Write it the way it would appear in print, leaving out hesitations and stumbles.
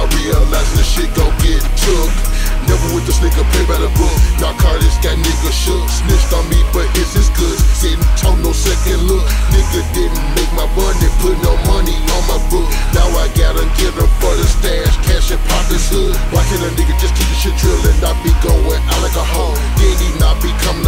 realizing the shit gon' get took. Never with this nigga play by the book. Narcotics got nigga shook. Snitched on me, but it's his goods. Didn't talk no second look. Nigga didn't make my money, put no money on my book. Now I gotta get him for the stash, cash and pop his hood. Why can't a nigga just keep the shit drillin'? Not be going out like a hoe. Then he not become